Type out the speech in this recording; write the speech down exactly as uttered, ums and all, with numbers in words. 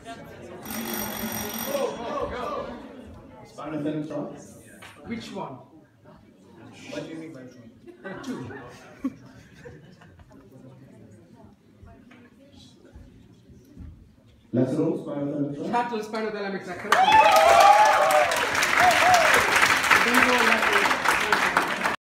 Spinothalamic. Which one? What do you mean by which one? Two. Lateral spinothalamic. Lateral spinothalamic. Then go lateral.